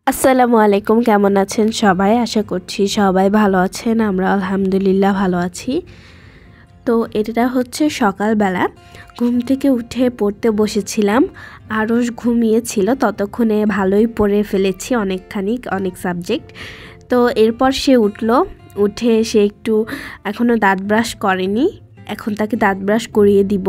আসসালামু আলাইকুম, কেমন আছেন সবাই? আশা করছি সবাই ভালো আছেন। আমরা আলহামদুলিল্লাহ ভালো আছি। তো এটা হচ্ছে সকালবেলা ঘুম থেকে উঠে পড়তে বসেছিলাম। আরশ ঘুমিয়েছিল, ততক্ষণে ভালোই পড়ে ফেলেছি অনেক সাবজেক্ট। তো এরপর সে উঠে সে একটু এখনও দাঁত ব্রাশ করেনি, এখন তাকে দাঁত ব্রাশ করিয়ে দিব।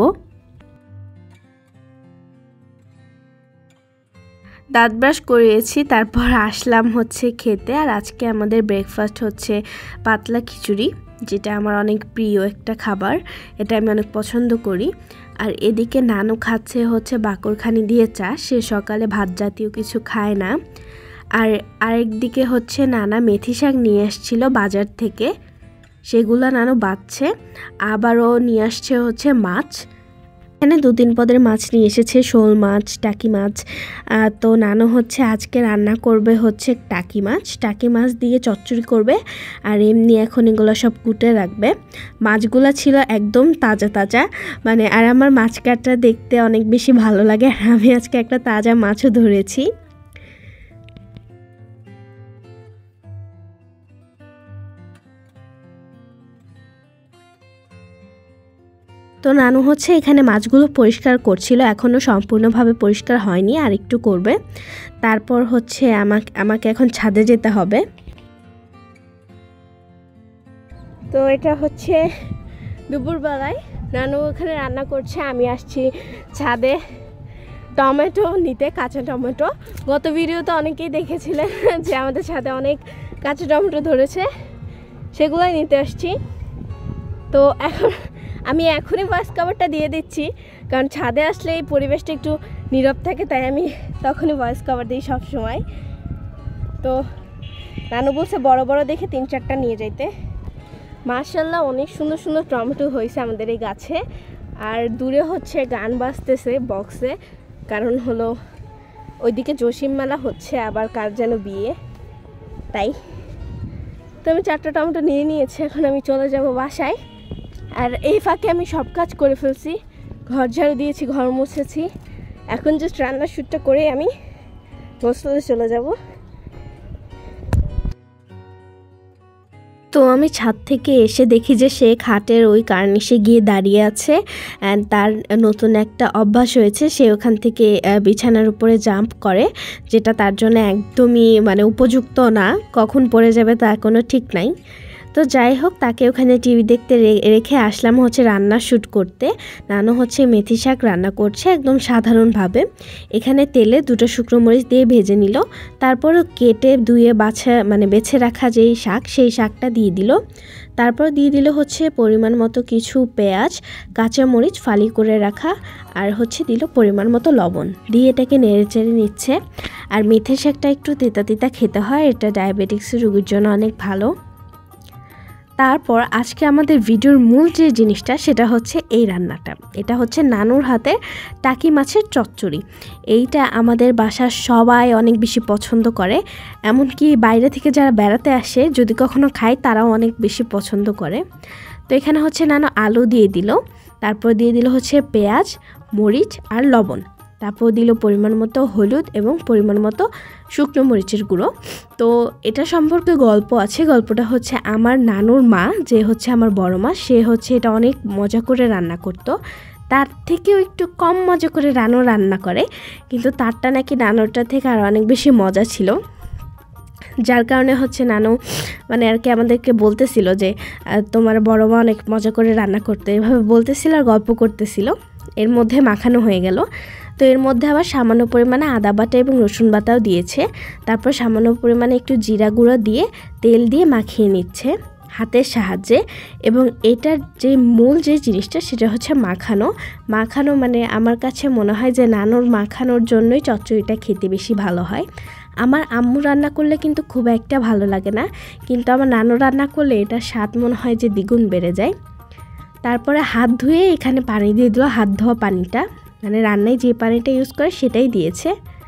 দাঁত ব্রাশ করিয়েছি, তারপর আসলাম হচ্ছে খেতে। আর আজকে আমাদের ব্রেকফাস্ট হচ্ছে পাতলা খিচুড়ি, যেটা আমার অনেক প্রিয় একটা খাবার, এটা আমি অনেক পছন্দ করি। আর এদিকে নানু খাচ্ছে হচ্ছে বাকরখানি দিয়ে চা, সে সকালে ভাত জাতীয় কিছু খায় না। আর আরেকদিকে হচ্ছে নানা মেথি শাক নিয়ে আসছিল বাজার থেকে, সেগুলো নানু বাচ্ছে। আবারও নিয়ে আসছে হচ্ছে মাছ, এখানে 2-3 পদের মাছ নিয়ে এসেছে, শোল মাছ, টাকি মাছ। তো নানু হচ্ছে আজকে রান্না করবে হচ্ছে টাকি মাছ দিয়ে চচ্চড়ি করবে। আর এমনি এখন এগুলো সব কুটে রাখবে। মাছগুলো ছিল একদম তাজা তাজা, আর আমার মাছ কাটা দেখতে অনেক বেশি ভালো লাগে। আর আমি আজকে একটা তাজা মাছও ধরেছি। তো নানু হচ্ছে এখানে মাছগুলো পরিষ্কার করছিল, এখনও সম্পূর্ণভাবে পরিষ্কার হয়নি, আর একটু করবে। তারপর হচ্ছে আমাকে এখন ছাদে যেতে হবে। তো এটা হচ্ছে দুপুরবেলায় নানু ওখানে রান্না করছে, আমি আসছি ছাদে টমেটো নিতে, কাঁচা টমেটো। গত ভিডিওতে অনেকেই দেখেছিলেন যে আমাদের ছাদে অনেক কাঁচা টমেটো ধরেছে, সেগুলোই নিতে আসছি। তো আমি এখনই ভয়েস কভারটা দিয়ে দিচ্ছি, কারণ ছাদে আসলে এই পরিবেশটা একটু নীরব থাকে, তাই আমি তখনই ভয়েস কভার দিই সব সময়। তো নানু বলছে বড় বড় দেখে 3-4টা নিয়ে যাইতে। মাশাআল্লাহ অনেক সুন্দর সুন্দর টমেটো হয়েছে আমাদের এই গাছে। আর দূরে হচ্ছে গান বাজতেছে বক্সে, কারণ হলো ওইদিকে জসিম মেলা হচ্ছে, আবার কার যেন বিয়ে, তাই। তো আমি 4টা টমেটো নিয়ে নিয়েছি, এখন আমি চলে যাব বাসায়। আর এই ফাঁকে আমি সব কাজ করে ফেলছি, ঘর ঝাড়ু দিয়েছি, ঘর মুছেছি। এখন জাস্ট রান্নার শ্যুটটা করে আমি হোস্টেলে চলে যাব। তো আমি ছাদ থেকে এসে দেখি যে সে খাটের ওই কার্নিশে গিয়ে দাঁড়িয়ে আছে। অ্যান্ড তার নতুন একটা অভ্যাস হয়েছে, সে ওখান থেকে বিছানার উপরে জাম্প করে, যেটা তার জন্য একদমই উপযুক্ত না, কখন পড়ে যাবে তার কোনো ঠিক নাই। তো যাই হোক, তাকে ওখানে টিভি দেখতে রেখে আসলাম হচ্ছে রান্না শ্যুট করতে। নানু হচ্ছে মেথি শাক রান্না করছে একদম সাধারণভাবে। এখানে তেলে 2টো শুকনো মরিচ দিয়ে ভেজে নিল, তারপরও কেটে ধুয়ে বেছে রাখা যেই শাক, সেই শাকটা দিয়ে দিল। তারপর দিয়ে দিল হচ্ছে পরিমাণ মতো কিছু পেঁয়াজ, কাঁচামরিচ ফালি করে রাখা, আর হচ্ছে দিল পরিমাণ মতো লবণ দিয়ে এটাকে নেড়ে চেড়ে নিচ্ছে। আর মেথি শাকটা একটু তিতা তিতা খেতে হয়, এটা ডায়াবেটিক্সের রোগীর জন্য অনেক ভালো। তারপর আজকে আমাদের ভিডিওর মূল যে জিনিসটা, সেটা হচ্ছে এই রান্নাটা। এটা হচ্ছে নানুর হাতের টাকি মাছের চচ্চড়ি। এইটা আমাদের বাসার সবাই অনেক বেশি পছন্দ করে, এমনকি বাইরে থেকে যারা বেড়াতে আসে যদি কখনো খায় তারাও অনেক বেশি পছন্দ করে। তো এখানে হচ্ছে নানু আলু দিয়ে দিল, তারপর দিয়ে দিল হচ্ছে পেঁয়াজ, মরিচ আর লবণ, তারপর দিল পরিমাণ মতো হলুদ এবং পরিমাণ মতো শুকনো মরিচের গুঁড়ো। তো এটা সম্পর্কে গল্প আছে, গল্পটা হচ্ছে আমার নানুর মা, যে হচ্ছে আমার বড় মা, সে হচ্ছে এটা অনেক মজা করে রান্না করতো। তার থেকেও একটু কম মজা করে নানু রান্না করে, কিন্তু তারটা নাকি নানুরটা থেকে আর অনেক বেশি মজা ছিল। যার কারণে হচ্ছে নানু আর কি আমাদেরকে বলতেছিল যে তোমার বড় মা অনেক মজা করে রান্না করতো, এভাবে বলতেছিল আর গল্প করতেছিল। এর মধ্যে মাখানো হয়ে গেল। তো এর মধ্যে আবার সামান্য পরিমাণে আদা বাটা এবং রসুন বাটাও দিয়েছে। তারপর সামান্য পরিমাণে একটু জিরা গুঁড়ো দিয়ে তেল দিয়ে মাখিয়ে নিচ্ছে হাতের সাহায্যে। এবং এটার যে মূল যে জিনিসটা, সেটা হচ্ছে মাখানো। আমার কাছে মনে হয় যে নানুর মাখানোর জন্যই চচ্চড়িটা খেতে বেশি ভালো হয়। আমার আম্মু রান্না করলে কিন্তু খুব একটা ভালো লাগে না, কিন্তু আমার নানু রান্না করলে এটা স্বাদ মনে হয় যে দ্বিগুণ বেড়ে যায়। তারপরে হাত ধুয়ে এখানে পানি দিয়ে দিল, হাত ধোয়া পানিটা, রান্নায় যে পানিটা ইউজ করে সেটাই দিয়েছে।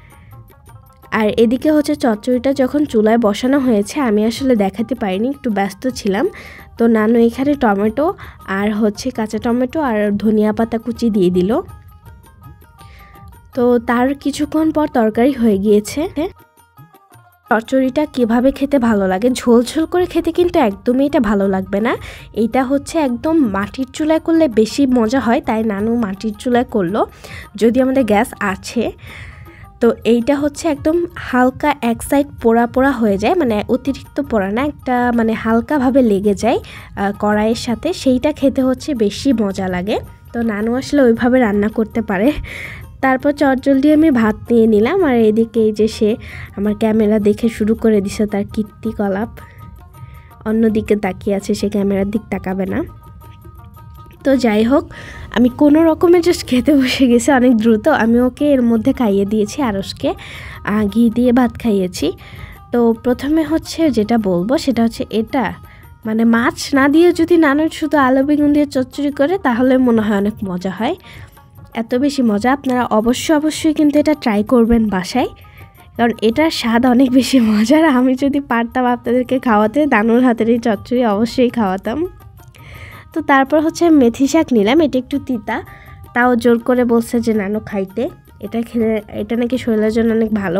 আর এদিকে হচ্ছে চচ্চড়িটা যখন চুলায় বসানো হয়েছে, আমি আসলে দেখাতে পারিনি, একটু ব্যস্ত ছিলাম। তো নানু এখানে টমেটো আর হচ্ছে কাঁচা টমেটো আর ধনিয়া পাতা কুচি দিয়ে দিল। তো তার কিছুক্ষণ পর তরকারি হয়ে গিয়েছে। চচ্চড়িটা কীভাবে খেতে ভালো লাগে, ঝোল ঝোল করে খেতে কিন্তু একদমই এটা ভালো লাগবে না। এইটা হচ্ছে একদম মাটির চুলায় করলে বেশি মজা হয়, তাই নানু মাটির চুলায় করলো, যদি আমাদের গ্যাস আছে। তো এইটা হচ্ছে একদম হালকা এক সাইড পোড়া পোড়া হয়ে যায়, মানে অতিরিক্ত পোড়া না, একটা মানে হালকাভাবে লেগে যায় কড়াইয়ের সাথে, সেইটা খেতে হচ্ছে বেশি মজা লাগে। তো নানু আসলে ওইভাবে রান্না করতে পারে। তারপর চটজলদি আমি ভাত নিয়ে নিলাম, আর এদিকে এই যে সে আমার ক্যামেরা দেখে শুরু করে দিছে তার কীর্তিকলাপ। অন্যদিকে তাকিয়ে আছে, সে ক্যামেরার দিক তাকাবে না। তো যাই হোক, আমি কোনো রকমে জাস্ট খেতে বসে গেছি অনেক দ্রুত। আমি ওকে এর মধ্যে খাইয়ে দিয়েছি, আরসকে ঘি দিয়ে ভাত খাইয়েছি। তো প্রথমে হচ্ছে যেটা বলবো সেটা হচ্ছে এটা, মানে মাছ না দিয়ে যদি নানুর শুধু আলু বেগুন দিয়ে চচ্চড়ি করে তাহলে মনে হয় অনেক মজা হয়, এত বেশি মজা। আপনারা অবশ্যই কিন্তু এটা ট্রাই করবেন বাসায়, কারণ এটার স্বাদ অনেক বেশি মজার। আমি যদি পারতাম আপনাদেরকে খাওয়াতে, নানুর হাতের এই চচ্চড়ি অবশ্যই খাওয়াতাম। তো তারপর হচ্ছে মেথি শাক নিলাম, এটা একটু তিতা, তাও জোর করে বলছে যে নানু খাইতে, এটা খেলে এটা নাকি শরীরের জন্য অনেক ভালো।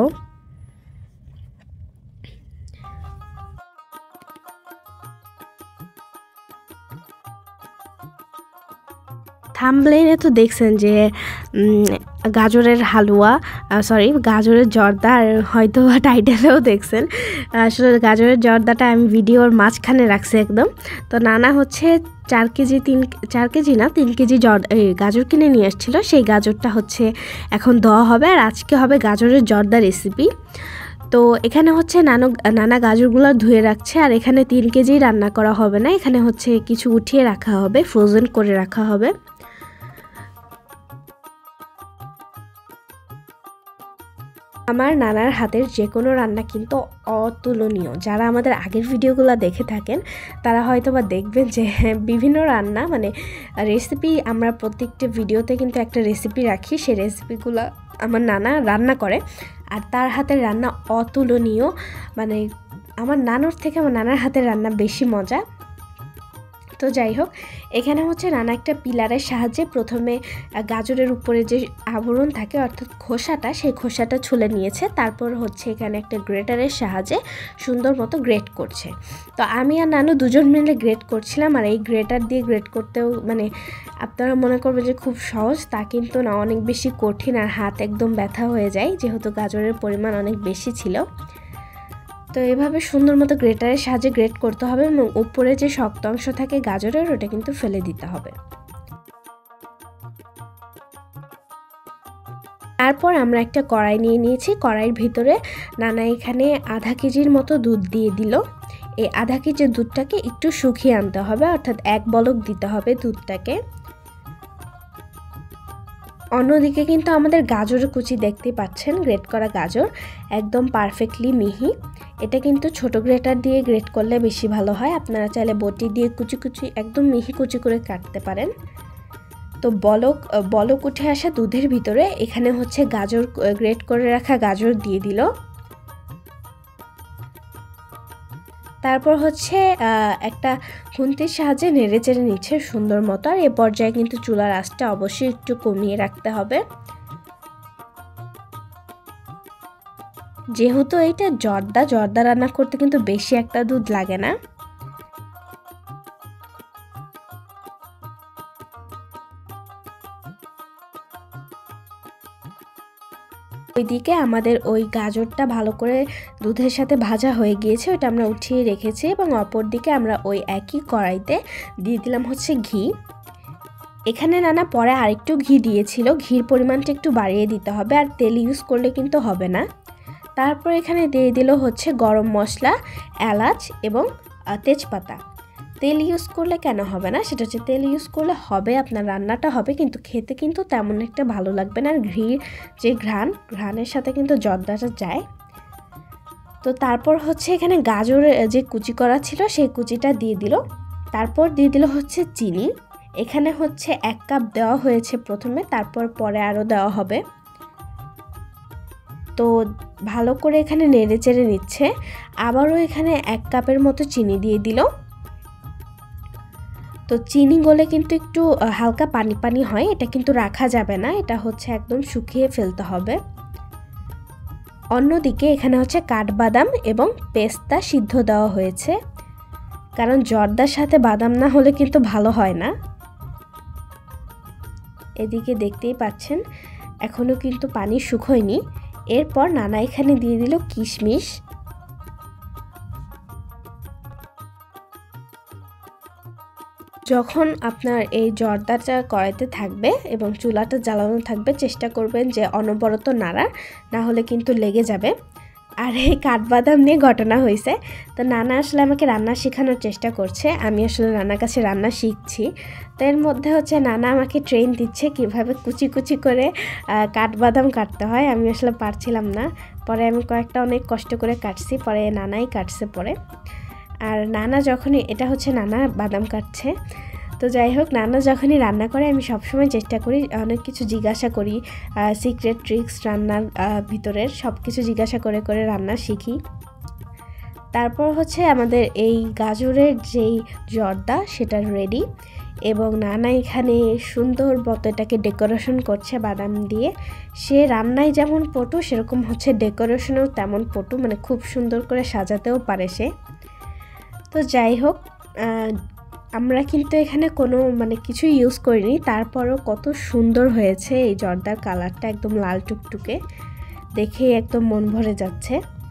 থাম্বনেইলে তো দেখছেন যে গাজরের হালুয়া, সরি গাজরের জর্দা, আর হয়তো টাইটেলেও দেখছেন। আসলে গাজরের জর্দাটা আমি ভিডিওর মাঝখানে রাখছি একদম। তো নানা হচ্ছে 4 কেজি না 3 কেজি গাজর কিনে নিয়ে আসছিলো, সেই গাজরটা হচ্ছে এখন দেওয়া হবে, আর আজকে হবে গাজরের জর্দা রেসিপি। তো এখানে হচ্ছে নানা গাজরগুলো ধুয়ে রাখছে, আর এখানে 3 কেজি রান্না করা হবে না, এখানে হচ্ছে কিছু উঠিয়ে রাখা হবে, ফ্রোজেন করে রাখা হবে। আমার নানার হাতের যে কোনো রান্না কিন্তু অতুলনীয়। যারা আমাদের আগের ভিডিওগুলো দেখে থাকেন তারা হয়তো বা দেখবেন যে বিভিন্ন রান্না, মানে রেসিপি, আমরা প্রত্যেকটা ভিডিওতে কিন্তু একটা রেসিপি রাখি, সেই রেসিপিগুলো আমার নানা রান্না করে, আর তার হাতের রান্না অতুলনীয়। মানে আমার নানুর থেকে আমার নানার হাতের রান্না বেশি মজা। তো যাই হোক, এখানে হচ্ছে নানা একটা পিলারের সাহায্যে প্রথমে গাজরের উপরে যে আবরণ থাকে অর্থাৎ খোসাটা, সেই খোসাটা ছুলে নিয়েছে। তারপর হচ্ছে এখানে একটা গ্রেটারের সাহায্যে সুন্দর মতো গ্রেট করছে। তো আমি আর নানু দুজন মিলে গ্রেট করছিলাম, আর এই গ্রেটার দিয়ে গ্রেট করতেও মানে আপনারা মনে করবেন যে খুব সহজ, তা কিন্তু না, অনেক বেশি কঠিন, আর হাত একদম ব্যথা হয়ে যায় যেহেতু গাজরের পরিমাণ অনেক বেশি ছিল। তো এভাবে সুন্দর মতো গ্রেটারের সাহায্যে গ্রেট করতে হবে, এবং উপরে যে শক্ত অংশ থাকে গাজরের ওটা কিন্তু ফেলে দিতে হবে। তারপর আমরা একটা কড়াই নিয়ে নিয়েছি, কড়াইয়ের ভিতরে নানা এখানে আধা কেজির মতো দুধ দিয়ে দিল। এই আধা কেজির দুধটাকে একটু শুকিয়ে আনতে হবে, অর্থাৎ এক বলক দিতে হবে দুধটাকে। অন্যদিকে কিন্তু আমাদের গাজরের কুচি দেখতে পাচ্ছেন, গ্রেট করা গাজর একদম পারফেক্টলি মিহি। এটা কিন্তু ছোট গ্রেটার দিয়ে গ্রেট করলে বেশি ভালো হয়, আপনারা চাইলে বটি দিয়ে কুচি কুচি একদম মিহি কুচি করে কাটতে পারেন। তো বলক উঠে আসা দুধের ভিতরে এখানে হচ্ছে গাজর, গ্রেট করে রাখা গাজর দিয়ে দিল। তারপর হচ্ছে একটা খুন্তির সাহায্যে নেড়ে চেড়ে নিচ্ছে সুন্দর মতো, আর এ পর্যায়ে কিন্তু চুলার আঁচটা অবশ্যই একটু কমিয়ে রাখতে হবে। যেহেতু এইটা জর্দা রান্না করতে কিন্তু বেশি একটা দুধ লাগে না। ওইদিকে আমাদের ওই গাজরটা ভালো করে দুধের সাথে ভাজা হয়ে গিয়েছে, ওটা আমরা উঠিয়ে রেখেছি, এবং অপর দিকে আমরা ওই একই কড়াইতে দিয়ে দিলাম হচ্ছে ঘি। এখানে নানা পরে আরেকটু ঘি দিয়েছিল, ঘির পরিমাণটা একটু বাড়িয়ে দিতে হবে, আর তেল ইউজ করলে কিন্তু হবে না। তারপর এখানে দিয়ে দিল হচ্ছে গরম মশলা, এলাচ এবং তেজপাতা। তেল ইউজ করলে কেন হবে না, সেটা হচ্ছে তেল ইউজ করলে হবে, আপনার রান্নাটা হবে, কিন্তু খেতে কিন্তু তেমন একটা ভালো লাগবে না, আর ঘির যে ঘ্রাণের সাথে কিন্তু জর্দাটা যায়। তো তারপর হচ্ছে এখানে গাজরের যে কুচি করা ছিল সেই কুচিটা দিয়ে দিল। তারপর দিয়ে দিল হচ্ছে চিনি, এখানে হচ্ছে 1 কাপ দেওয়া হয়েছে প্রথমে, তারপর পরে আরও দেওয়া হবে। তো ভালো করে এখানে নেড়ে চেড়ে নিচ্ছে, আবারও এখানে 1 কাপের মতো চিনি দিয়ে দিল। তো চিনি গলে কিন্তু একটু হালকা পানি পানি হয়, এটা কিন্তু রাখা যাবে না, এটা হচ্ছে একদম শুকিয়ে ফেলতে হবে। অন্যদিকে এখানে হচ্ছে কাঠবাদাম এবং পেস্তা সিদ্ধ দেওয়া হয়েছে, কারণ জর্দার সাথে বাদাম না হলে কিন্তু ভালো হয় না। এদিকে দেখতেই পাচ্ছেন এখনও কিন্তু পানি শুকোয়নি। এরপর নানা এখানে দিয়ে দিল কিশমিশ। যখন আপনার এই জর্দাটা কড়াইতে থাকবে এবং চুলাটা জ্বালানো থাকবে, চেষ্টা করবেন যে অনবরত নাড়া, না হলে কিন্তু লেগে যাবে। আর এই কাঠবাদাম নিয়ে ঘটনা হয়েছে, তো নানা আসলে আমাকে রান্না শেখানোর চেষ্টা করছে, আমি আসলে নানার কাছে রান্না শিখছি। তো এর মধ্যে হচ্ছে নানা আমাকে ট্রেন দিচ্ছে কিভাবে কুচি কুচি করে কাঠবাদাম কাটতে হয়। আমি আসলে পারছিলাম না, পরে আমি কয়েকটা অনেক কষ্ট করে কাটছি, পরে নানাই কাটছে পরে। আর নানা যখনই, এটা হচ্ছে নানা বাদাম কাটছে। তো যাই হোক, নানা যখনই রান্না করে আমি সবসময় চেষ্টা করি, অনেক কিছু জিজ্ঞাসা করি, সিক্রেট ট্রিক্স রান্নার ভিতরের সব কিছু জিজ্ঞাসা করে করে রান্না শিখি। তারপর হচ্ছে আমাদের এই গাজরের যেই জর্দা সেটা রেডি, এবং নানা এখানে সুন্দর মতো এটাকে ডেকোরেশন করছে বাদাম দিয়ে। সে রান্নায় যেমন পটু, সেরকম হচ্ছে ডেকোরেশনেও তেমন পটু, মানে খুব সুন্দর করে সাজাতেও পারে সে। তো যাই হোক, আমরা কিন্তু এখানে কোনো কিছু ইউজ করিনি, তারপরও কত সুন্দর হয়েছে এই জর্দার কালারটা, একদম লাল টুকটুকে, দেখেই একদম মন ভরে যাচ্ছে।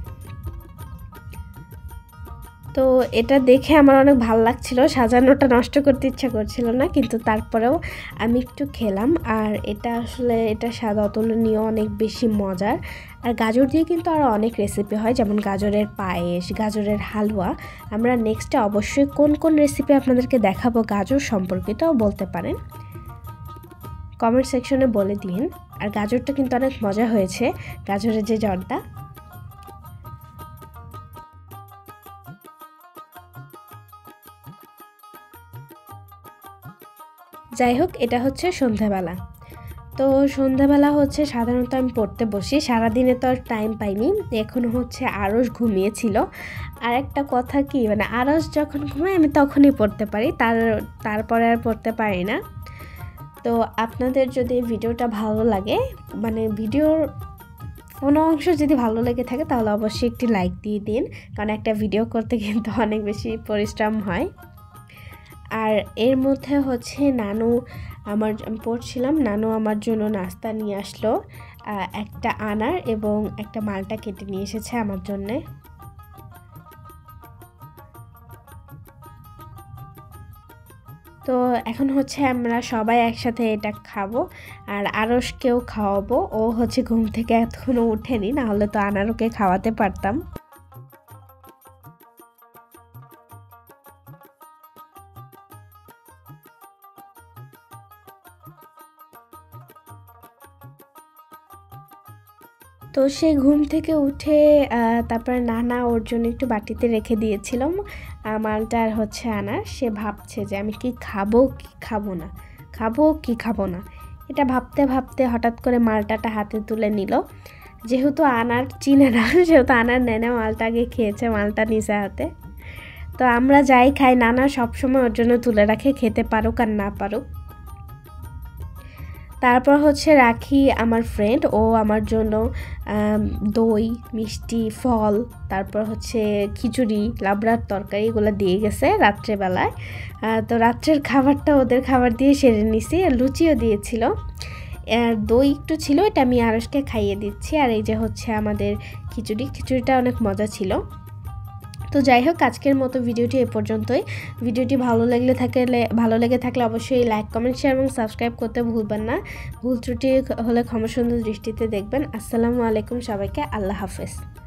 তো এটা দেখে আমার অনেক ভালো লাগছিল, সাজানোটা নষ্ট করতে ইচ্ছা করছিল না, কিন্তু তারপরেও আমি একটু খেলাম। আর এটা আসলে এটা স্বাদ অতুলনীয়, অনেক বেশি মজার। আর গাজর দিয়ে কিন্তু আরও অনেক রেসিপি হয়, যেমন গাজরের পায়েস, গাজরের হালুয়া। আমরা নেক্সটে অবশ্যই কোন কোন রেসিপি আপনাদেরকে দেখাবো গাজর সম্পর্কিতও বলতে পারেন, কমেন্ট সেকশনে বলে দিন। আর গাজরটা কিন্তু অনেক মজা হয়েছে, গাজরের যে জর্দা। যাই হোক, এটা হচ্ছে সন্ধ্যাবেলা। তো সন্ধ্যাবেলা হচ্ছে সাধারণত আমি পড়তে বসি, সারাদিনে তো আর টাইম পাইনি। এখন হচ্ছে আরস ঘুমিয়েছিল। আর একটা কথা কি, আরস যখন ঘুমায় আমি তখনই পড়তে পারি, তারপরে আর পড়তে পারি না। তো আপনাদের যদি ভিডিওটা ভালো লাগে, ভিডিওর কোনো অংশ যদি ভালো লেগে থাকে, তাহলে অবশ্যই একটি লাইক দিয়ে দিন, কারণ একটা ভিডিও করতে কিন্তু অনেক বেশি পরিশ্রম হয়। আর এর মধ্যে হচ্ছে আমি পড়ছিলাম, নানু আমার জন্য নাস্তা নিয়ে আসলো, একটা আনার এবং একটা মালটা কেটে নিয়ে এসেছে আমার জন্যে। তো এখন হচ্ছে আমরা সবাই একসাথে এটা খাবো, আর আরসকেও খাওয়াবো। ও হচ্ছে ঘুম থেকে এখনো উঠেনি, না হলে তো আনারকে খাওয়াতে পারতাম। তো সে ঘুম থেকে উঠে তারপরে নানা ওর জন্য একটু বাটিতে রেখে দিয়েছিলাম মালটা আর হচ্ছে আনার। সে ভাবছে যে আমি কি খাবো কি খাবো না, খাবো কি খাবো না, এটা ভাবতে ভাবতে হঠাৎ করে মালটাটা হাতে তুলে নিল। যেহেতু আনার চিনে না, সেহেতু আনার নেনে মালটা আগে খেয়েছে, মালটা নিচে হাতে। তো আমরা যাই খাই, নানা সবসময় ওর জন্য তুলে রাখে, খেতে পারুক আর না পারুক। তারপর হচ্ছে রাখি আমার ফ্রেন্ড, ও আমার জন্য দই, মিষ্টি, ফল, তারপর হচ্ছে খিচুড়ি, লাবড়ার তরকারি এগুলো দিয়ে গেছে রাত্রেবেলায়। তো রাত্রের খাবারটা ওদের খাবার দিয়ে সেরে নিছি, আর লুচিও দিয়েছিল, আর দই একটু ছিল, এটা আমি আরসকে খাইয়ে দিচ্ছি। আর এই যে হচ্ছে আমাদের খিচুড়িটা অনেক মজা ছিল। তো যাই হোক, আজকের মতো ভিডিওটি এ পর্যন্তই। ভিডিওটি ভালো লেগে থাকলে অবশ্যই লাইক, কমেন্ট, শেয়ার এবং সাবস্ক্রাইব করতে ভুলবেন না। ভুল ত্রুটি হলে ক্ষমা সুন্দর দৃষ্টিতে দেখবেন। আসসালামু আলাইকুম সবাইকে, আল্লাহ হাফেজ।